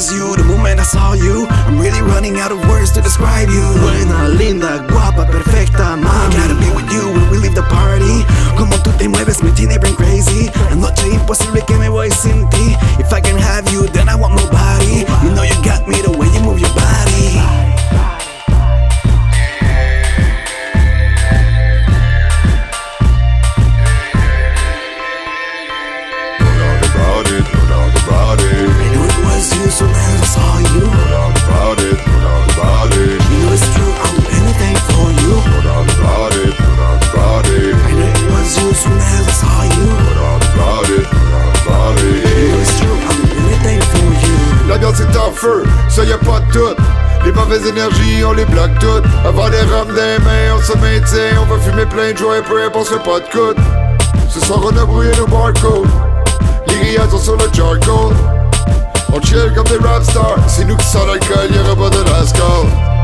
was you, the moment I saw you. I'm really running out of words to describe you. Buena, linda, guapa, perfecta, mami. Gotta be with you when we leave the party. Como tú te mueves me tiene brain crazy. Anoche imposible que me voy sin ti. If I can have you, then I want nobody. You know you got me the way you move your body. So now I saw you. No doubt about it, no doubt about it. You know it's true, I'll do anything for you. No doubt about it, no doubt about it. I know it was you, so now I saw you. No doubt about it, no doubt about it. You know it's true, I'll do anything for you. L'ambiance est en feu, ça y a pas de doute. Les mauvaises énergies, on les bloque toutes. Avant les rames des mains, on se maintient. On va fumer plein de joints, peu importe le pas de coude. Ce soir on a brouillé nos barcodes. Les grillades sont sur le charcoal. On chill comme des rap stars, c'est nous qui sort l'alcool, y'aura pas de NASCAR.